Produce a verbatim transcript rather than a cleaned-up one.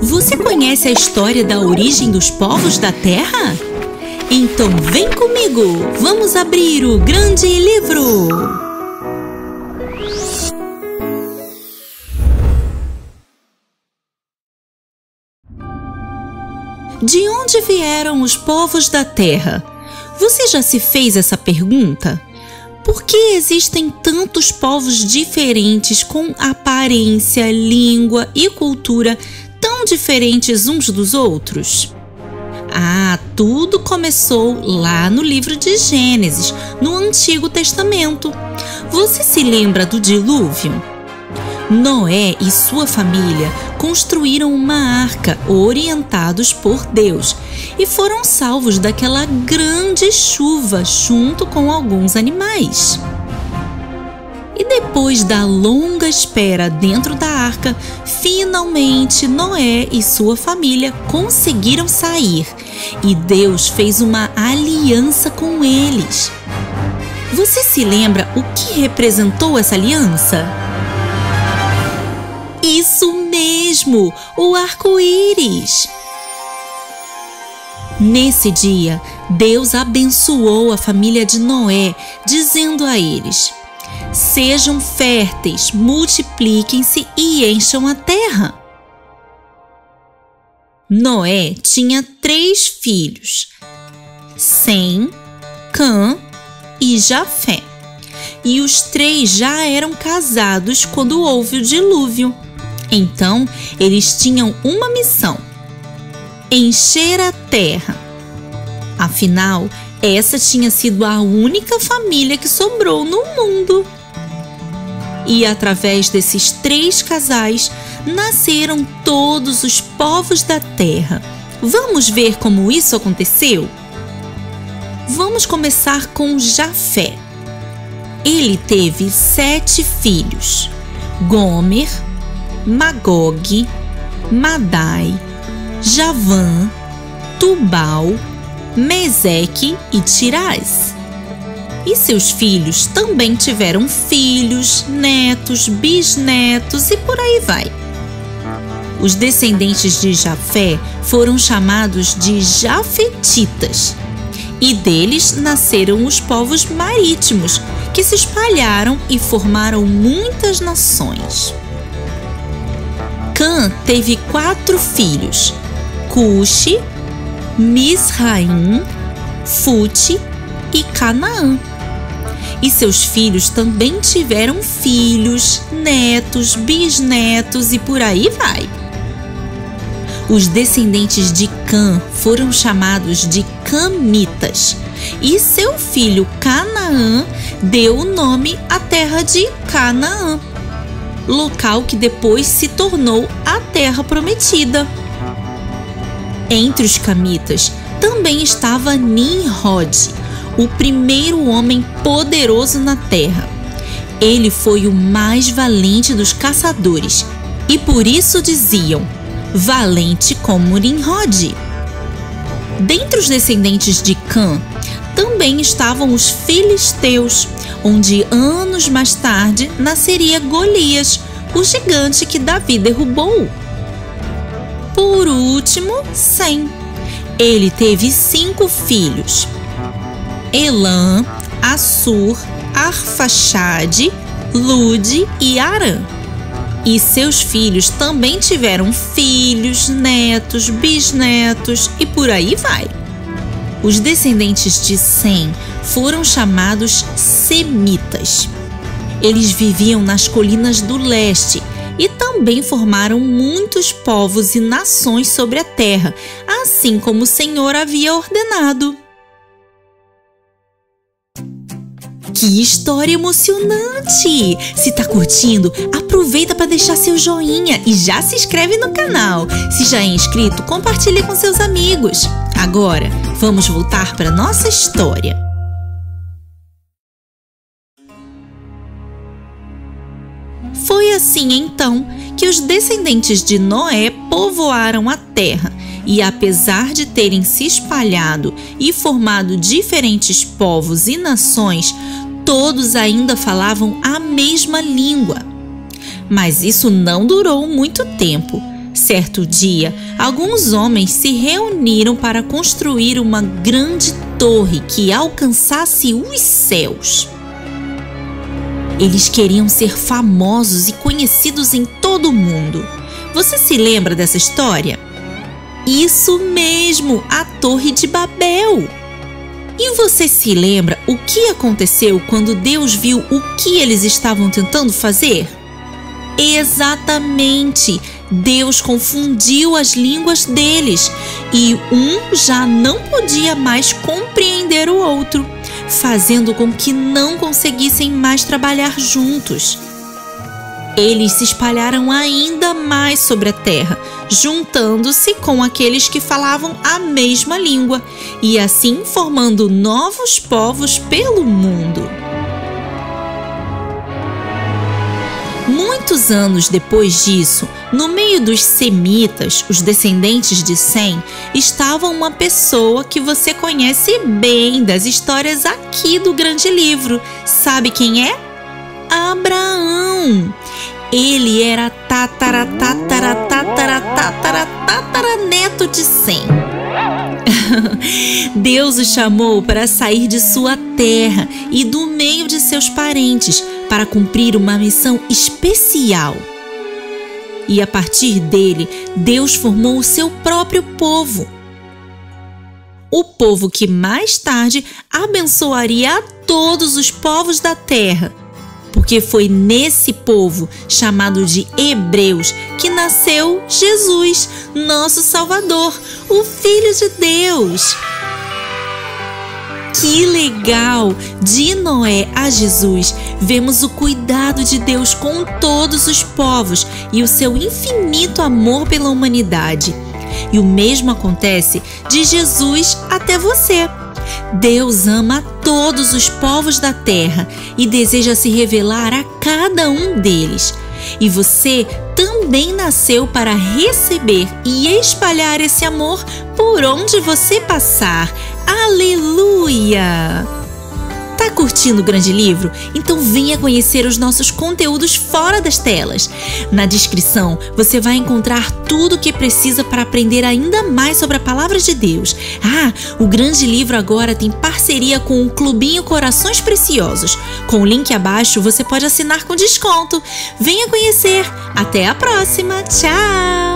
Você conhece a história da origem dos povos da Terra? Então vem comigo, vamos abrir o grande livro! De onde vieram os povos da Terra? Você já se fez essa pergunta? Por que existem tantos povos diferentes com aparência, língua e cultura tão diferentes uns dos outros? Ah, tudo começou lá no livro de Gênesis, no Antigo Testamento. Você se lembra do dilúvio? Noé e sua família construíram uma arca orientados por Deus e foram salvos daquela grande chuva junto com alguns animais. E depois da longa espera dentro da arca, finalmente Noé e sua família conseguiram sair e Deus fez uma aliança com eles. Você se lembra o que representou essa aliança? Isso mesmo, o arco-íris! Nesse dia, Deus abençoou a família de Noé, dizendo a eles: sejam férteis, multipliquem-se e encham a terra. Noé tinha três filhos, Sem, Cã e Jafé. E os três já eram casados quando houve o dilúvio. Então, eles tinham uma missão: encher a terra. Afinal, essa tinha sido a única família que sobrou no mundo. E através desses três casais, nasceram todos os povos da terra. Vamos ver como isso aconteceu? Vamos começar com Jafé. Ele teve sete filhos: Gomer, Magog, Madai, Javã, Tubal, Meseque e Tirás. E seus filhos também tiveram filhos, netos, bisnetos e por aí vai. Os descendentes de Jafé foram chamados de Jafetitas. E deles nasceram os povos marítimos, que se espalharam e formaram muitas nações. Cã teve quatro filhos: Cuxi, Misraim, Fute e Canaã. E seus filhos também tiveram filhos, netos, bisnetos e por aí vai. Os descendentes de Cã foram chamados de Camitas, e seu filho Canaã deu o nome à terra de Canaã, local que depois se tornou a Terra Prometida. Entre os Camitas também estava Nimrod, o primeiro homem poderoso na terra. Ele foi o mais valente dos caçadores, e por isso diziam: valente como Nimrod. Dentre os descendentes de Cã, também estavam os filisteus, onde anos mais tarde nasceria Golias, o gigante que Davi derrubou. Por último, Sem. Ele teve cinco filhos: Elã, Assur, Arfaxade, Lude e Arã. E seus filhos também tiveram filhos, netos, bisnetos e por aí vai. Os descendentes de Sem foram chamados Semitas. Eles viviam nas colinas do leste e também formaram muitos povos e nações sobre a terra, assim como o Senhor havia ordenado. Que história emocionante! Se tá curtindo, aproveita para deixar seu joinha e já se inscreve no canal. Se já é inscrito, compartilhe com seus amigos. Agora, vamos voltar para nossa história. Foi assim então que os descendentes de Noé povoaram a terra. E apesar de terem se espalhado e formado diferentes povos e nações, todos ainda falavam a mesma língua. Mas isso não durou muito tempo. Certo dia, alguns homens se reuniram para construir uma grande torre que alcançasse os céus. Eles queriam ser famosos e conhecidos em todo o mundo. Você se lembra dessa história? Isso mesmo, a Torre de Babel. E você se lembra o que aconteceu quando Deus viu o que eles estavam tentando fazer? Exatamente! Deus confundiu as línguas deles e um já não podia mais compreender o outro, fazendo com que não conseguissem mais trabalhar juntos. Eles se espalharam ainda mais sobre a terra, juntando-se com aqueles que falavam a mesma língua e assim formando novos povos pelo mundo. Muitos anos depois disso, no meio dos semitas, os descendentes de Sem, estava uma pessoa que você conhece bem das histórias aqui do Grande Livro. Sabe quem é? Abraão. Ele era tatara, tatara, tatara, tatara, tatara neto de Sem. Deus o chamou para sair de sua terra e do meio de seus parentes para cumprir uma missão especial. E a partir dele, Deus formou o seu próprio povo. O povo que mais tarde abençoaria a todos os povos da terra, porque foi nesse povo, chamado de Hebreus, que nasceu Jesus, nosso Salvador, o Filho de Deus. Que legal! De Noé a Jesus, vemos o cuidado de Deus com todos os povos e o seu infinito amor pela humanidade. E o mesmo acontece de Jesus até você. Deus ama todos os povos da terra e deseja se revelar a cada um deles. E você também nasceu para receber e espalhar esse amor por onde você passar. Aleluia! Tá curtindo o Grande Livro? Então venha conhecer os nossos conteúdos fora das telas. Na descrição você vai encontrar tudo o que precisa para aprender ainda mais sobre a Palavra de Deus. Ah, o Grande Livro agora tem parceria com o Clubinho Corações Preciosos. Com o link abaixo você pode assinar com desconto. Venha conhecer! Até a próxima! Tchau!